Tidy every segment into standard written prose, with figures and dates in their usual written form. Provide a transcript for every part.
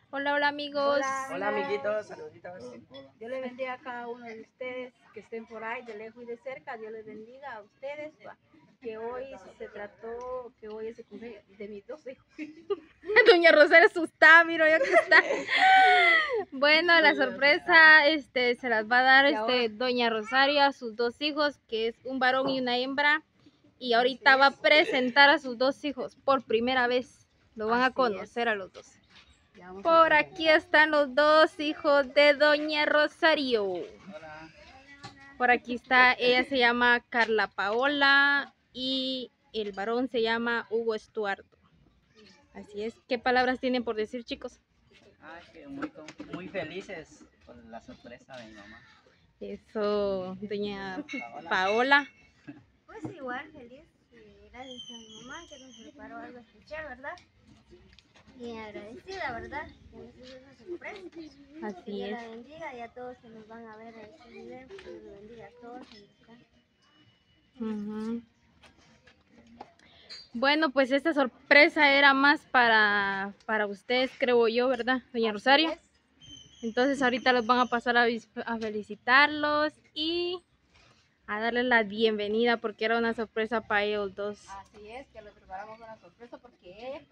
Hola, hola amigos. Hola amiguitos, saluditos. Dios les bendiga a cada uno de ustedes que estén por ahí, de lejos y de cerca. Dios les bendiga a ustedes. Que hoy se trató, que hoy es el cumpleaños de mis dos hijos. Doña Rosario asustada, miro yo que está. Bueno, la sorpresa se las va a dar Doña Rosario a sus dos hijos, que es un varón y una hembra. Y ahorita va a presentar a sus dos hijos por primera vez. Lo van a conocer a los dos. Por aquí están los dos hijos de Doña Rosario. Hola. Por aquí está, ella se llama Carla Paola y el varón se llama Hugo Estuardo. Así es. ¿Qué palabras tienen por decir, chicos? Que muy felices por la sorpresa de mi mamá. Eso, Doña Paola. Pues igual, feliz. Gracias a mi mamá que nos preparó algo especial, ¿verdad? Y agradecida, ¿verdad? Que nos hizo esa sorpresa. Así que Dios es. la bendiga y a todos que nos van a ver en este video. Que Dios la bendiga a todos en los casos. Bueno, pues esta sorpresa era más para ustedes, creo yo, ¿verdad, Doña Rosario? Entonces ahorita los van a pasar a felicitarlos y a darles la bienvenida porque era una sorpresa para ellos dos. Así es, que le preparamos una sorpresa porque ella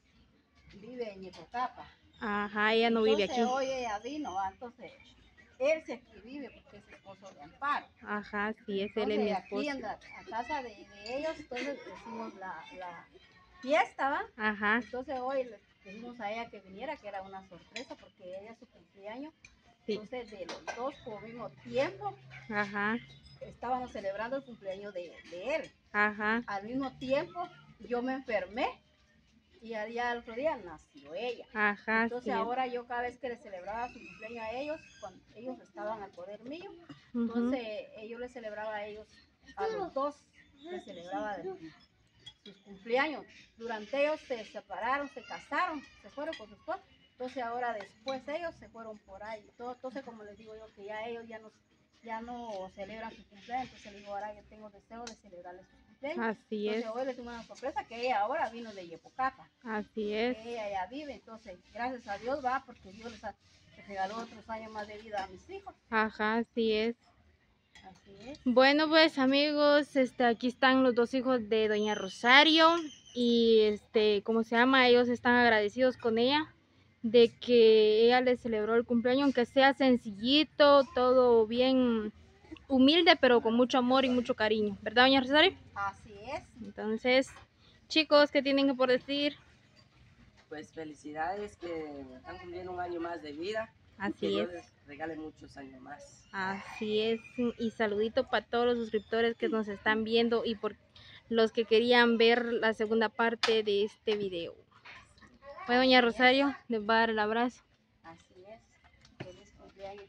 vive en Yecocapa. Ajá, ella no vive aquí. Entonces hoy ella vino, entonces él sí aquí vive porque es esposo de Amparo. Ajá, sí, es él, es mi esposo. Aquí en la casa de ellos, entonces hicimos la fiesta, ¿va? Ajá. Entonces hoy le dijimos a ella que viniera, que era una sorpresa porque ella es su cumpleaños. Sí. Entonces de los dos por mismo tiempo, Ajá. estábamos celebrando el cumpleaños de él. Ajá. Al mismo tiempo yo me enfermé y al otro día nació ella. Ajá. Entonces sí. ahora yo cada vez que les celebraba su cumpleaños a ellos, cuando ellos estaban al poder mío, entonces yo les celebraba a ellos, a los dos, les celebraba sus cumpleaños. Durante ellos se separaron, se casaron, se fueron con sus esposos. Entonces ahora después ellos se fueron por ahí. Entonces como les digo yo que ya ellos ya no celebran su cumpleaños, entonces les digo ahora yo tengo deseo de celebrarles su cumpleaños. Así entonces es. hoy les tengo una sorpresa que ella ahora vino de Yecocapa. Así es. Ella ya vive, entonces gracias a Dios va porque Dios les regaló otros años más de vida a mis hijos. Ajá, así es. Así es. Bueno, pues amigos, aquí están los dos hijos de Doña Rosario y ¿cómo se llama? Ellos están agradecidos con ella de que ella les celebró el cumpleaños, aunque sea sencillito, todo bien humilde, pero con mucho amor y mucho cariño, ¿verdad, Doña Rosario? Así es. Entonces, chicos, ¿qué tienen que por decir? Pues felicidades que están cumpliendo un año más de vida. Así que Dios es. les regale muchos años más. Así es, y saludito para todos los suscriptores que nos están viendo y por los que querían ver la segunda parte de este video. Bueno, Doña Rosario, les va a dar el abrazo. Así es. Feliz cumpleaños.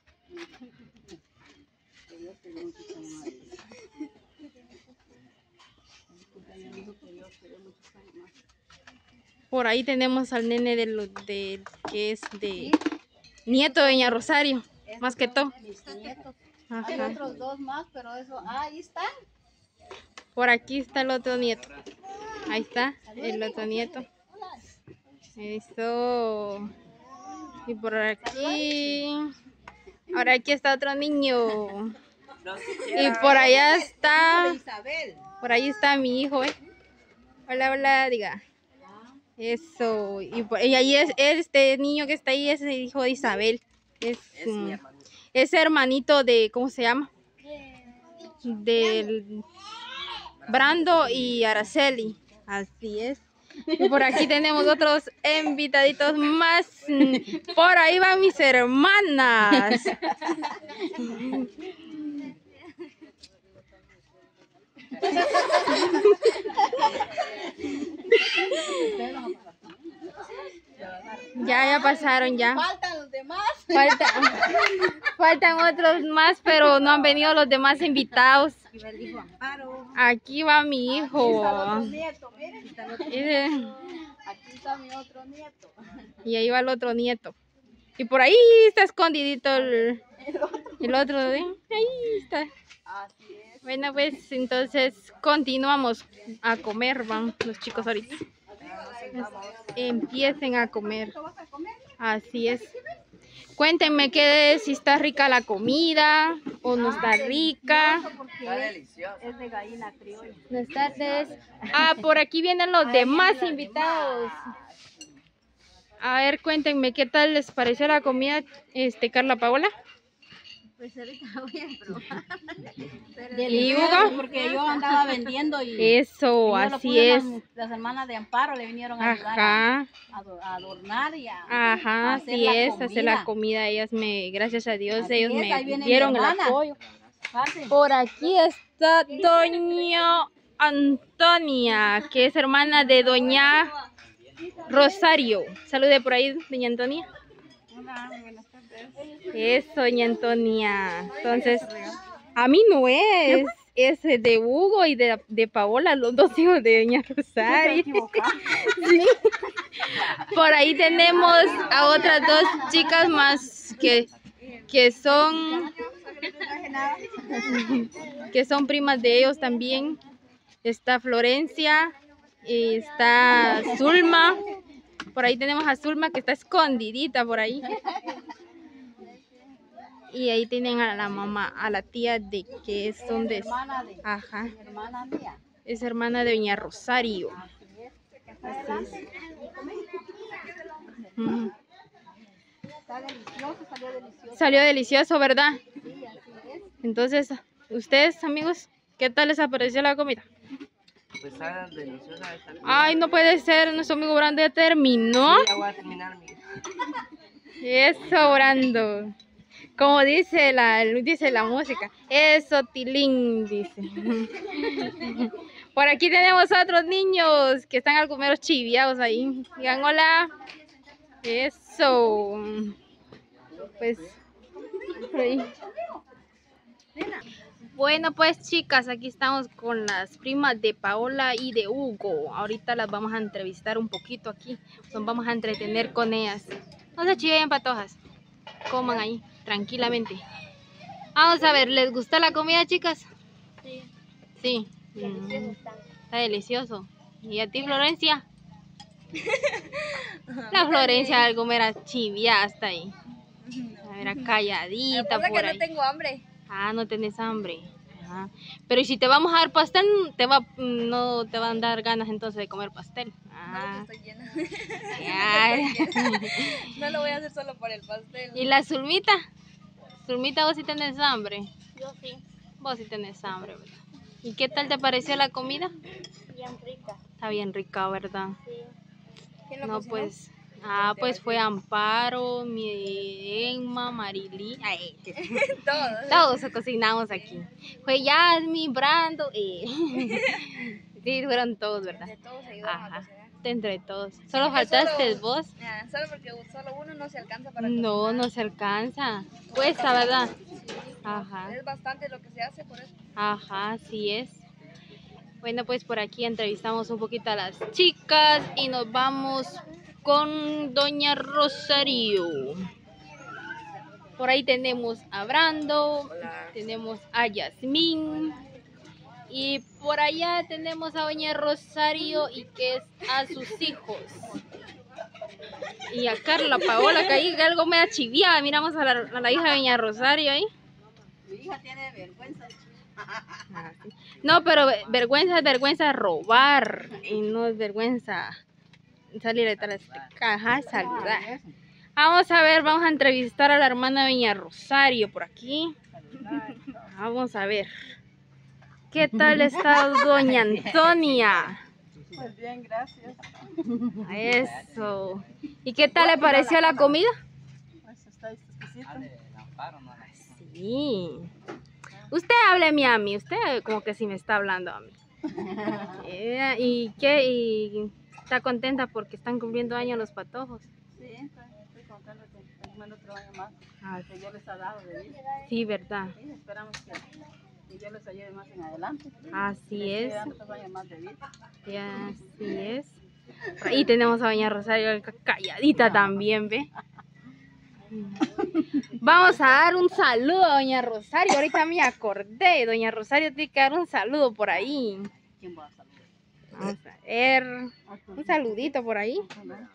Que Dios te dé muchos años más. Feliz cumpleaños, hijo, que Dios te dé muchos años más. Por ahí tenemos al nene que es de nieto de Doña Rosario, más que todo. Mis nietos. Ajá. Hay otros dos más, pero eso, ahí están. Por aquí está el otro nieto. Ahí está el otro nieto. Eso. Y por aquí. Ahora aquí está otro niño. Y por allá está. Por ahí está mi hijo, ¿eh? Hola, hola, diga. Eso. Y ahí es este niño que está ahí, es el hijo de Isabel. Es hermanito de, ¿cómo se llama? Del Brando y Araceli. Así es. Y por aquí tenemos otros invitaditos más. Por ahí van mis hermanas. Ya pasaron ya. Faltan los demás. Faltan otros más, pero no han venido los demás invitados. Aquí va mi hijo. Aquí está el otro nieto, miren. Aquí está mi otro nieto. Y ahí va el otro nieto. Y por ahí está escondidito el otro. Ahí está. Así es. Bueno, pues entonces continuamos a comer, van los chicos ahorita. empiecen a comer. Así es. Cuéntenme si está rica la comida o no está rica. Está delicioso. Es de gallina criolla. Buenas tardes. Ah, por aquí vienen los demás invitados. A ver, cuéntenme qué tal les pareció la comida, Carla Paola. Pues ahorita voy a probar. ¿Y Hugo? Porque yo andaba vendiendo y Eso, y yo lo así puse, es. Las hermanas de Amparo le vinieron a ayudar Ajá. a adornar y a Ajá, hacer así la es, comida. hacer la comida. Gracias a Dios, Así ellos es, ahí me viene dieron mi el hermana. apoyo. Pase. Por aquí está doña Antonia, que es hermana de doña Rosario. Salude por ahí, doña Antonia. Hola, buenas tardes. Eso, doña Antonia. Entonces, a mí no es de Hugo y de Paola, los dos hijos de doña Rosario. Sí. Por ahí tenemos a otras dos chicas más que son primas de ellos también. Está Florencia y está Zulma. Por ahí tenemos a Zulma que está escondidita por ahí. Y ahí tienen a la mamá, a la tía de que son de... Ajá. Hermana mía. Es hermana de doña Rosario. Así es. Está delicioso, salió delicioso. Salió delicioso, ¿verdad? Sí, así es. Entonces, ustedes, amigos, ¿qué tal les apareció la comida? Pues está deliciosa esta comida. Ay, no puede ser, nuestro amigo Brando ya terminó. Sí, ya voy a terminar, mi. Eso, Brando. Como dice la música, eso, Tilín, dice. Por aquí tenemos a otros niños que están algo menos chiviados ahí. Digan hola. Eso. Pues, por ahí. Bueno, pues chicas, aquí estamos con las primas de Paola y de Hugo. Ahorita las vamos a entrevistar un poquito aquí. Nos vamos a entretener con ellas. No se chiven, patojas. Coman ahí, tranquilamente. Vamos a ver, ¿les gusta la comida, chicas? Sí. Sí. Delicioso está. Está delicioso. ¿Y a ti, Florencia? La Florencia algo mera chivia hasta ahí. Mera calladita por ahí. No tengo hambre. Ah, no tenés hambre. Ajá. Pero ¿y si te vamos a dar pastel, no te van a dar ganas entonces de comer pastel? Ah. No, pues estoy llena. Ay. No lo voy a hacer solo por el pastel. ¿Y la Zulmita? Zulmita, vos sí tenés hambre. Yo sí. Vos sí tenés hambre, ¿verdad? ¿Y qué tal te pareció la comida? Bien rica. Está bien rica, ¿verdad? Sí. ¿Quién lo No, cocinó? pues... Ah, pues fue Amparo, mi Emma, Marily. Ay, todos cocinamos aquí. Fue Yasmin, Brando. Sí, fueron todos, ¿verdad? De todos ayudaron a Ajá. cocinar. Entre todos. Solo porque faltaste solo- vos. Solo porque solo uno no se alcanza para No, cocinar. no se alcanza. Cuesta, ¿verdad? Ajá. Es bastante lo que se hace por eso. Ajá, así es. Bueno, pues por aquí entrevistamos un poquito a las chicas y nos vamos con doña Rosario. Por ahí tenemos a Brando, Hola. tenemos a Yasmín y por allá tenemos a doña Rosario y que es a sus hijos. Y a Carla Paola, que ahí algo me da chiviada. Miramos a la hija de doña Rosario ahí. Mi hija tiene vergüenza. No, pero vergüenza es vergüenza robar y no es vergüenza salir de tal caja, saludar. Vamos a ver, vamos a entrevistar a la hermana de doña Rosario por aquí. Vamos a ver. ¿Qué tal está doña Antonia? Pues bien, gracias. Eso. ¿Y qué tal le pareció la comida? Pues está exquisito. Sí. Usted hable a mí, usted como que sí me está hablando a mí. ¿Y qué? ¿Y está contenta porque están cumpliendo años los patojos? Sí, estoy contando que tenemos otro año más Ah, que Dios les ha dado de vida. sí, ¿verdad? Sí, esperamos que Dios les ayude más en adelante. Así Les siga es. dando otros años más de vida. Sí, así es. Por ahí tenemos a doña Rosario calladita también, ¿ve? Vamos a dar un saludo a doña Rosario. Ahorita me acordé. Doña Rosario tiene que dar un saludo por ahí. ¿Quién va a saludar? Vamos a ver. Un saludito por ahí.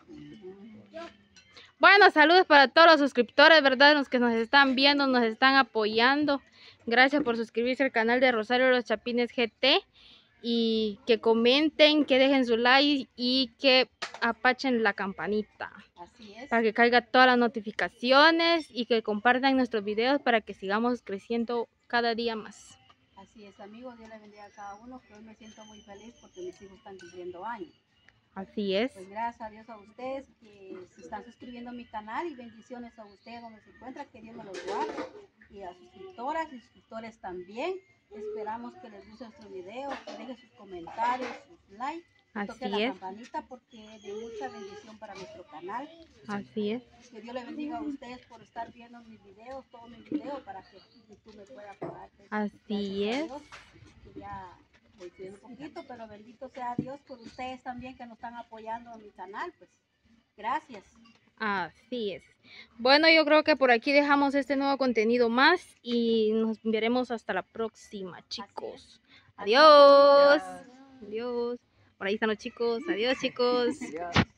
Bueno, saludos para todos los suscriptores, ¿verdad? Los que nos están viendo, nos están apoyando. Gracias por suscribirse al canal de Rosario Los Chapines GT. Y que comenten, que dejen su like y que apachen la campanita. Así es. Para que caiga todas las notificaciones y que compartan nuestros videos para que sigamos creciendo cada día más. Así es, amigos. Dios les bendiga a cada uno. Que hoy me siento muy feliz porque mis hijos están cumpliendo años. Así es. Pues gracias a Dios a ustedes que se están suscribiendo a mi canal y bendiciones a ustedes donde se encuentran, que Dios me los guarde y a suscriptoras y suscriptores también. Esperamos que les guste nuestro video, que dejen sus comentarios, sus likes, toquen la campanita porque es de mucha bendición para nuestro canal. Así es. Que Dios les bendiga a ustedes por estar viendo mis videos, todos mis videos, para que YouTube me pueda pagar. Así es. Ya voy subiendo un poquito, pero bendito sea Dios por ustedes también que nos están apoyando en mi canal, pues gracias. Así es. Bueno, yo creo que por aquí dejamos este nuevo contenido más y nos veremos hasta la próxima, chicos. Adiós. Adiós. Por ahí están los chicos. Adiós, chicos. Adiós.